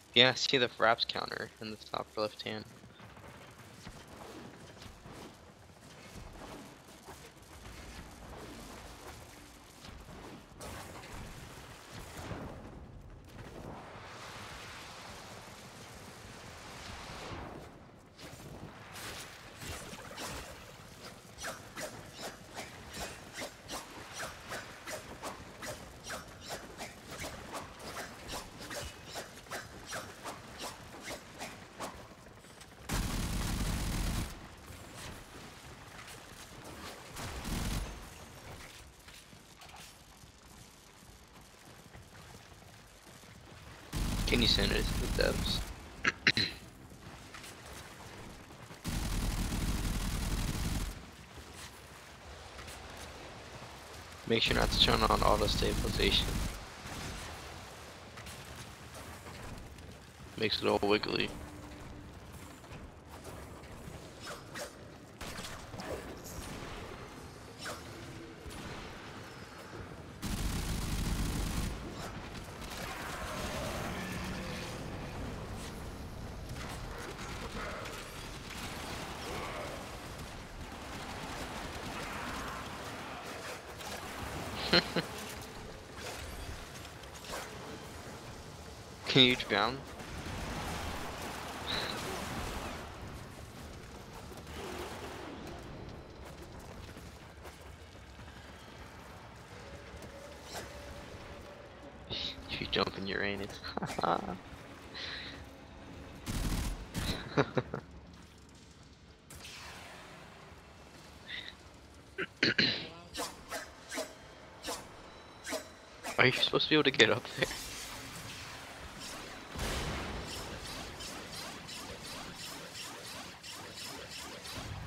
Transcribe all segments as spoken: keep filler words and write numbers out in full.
Yeah, see the fraps counter in the top left hand. Can you send it to the devs? Make sure not to turn on auto stabilization. Makes it all wiggly. Can you drown? You jump in Uranus. Are you supposed to be able to get up there?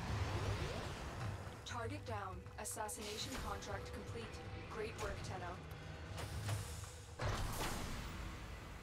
Target down. Assassination contract complete. Great work, Tenno.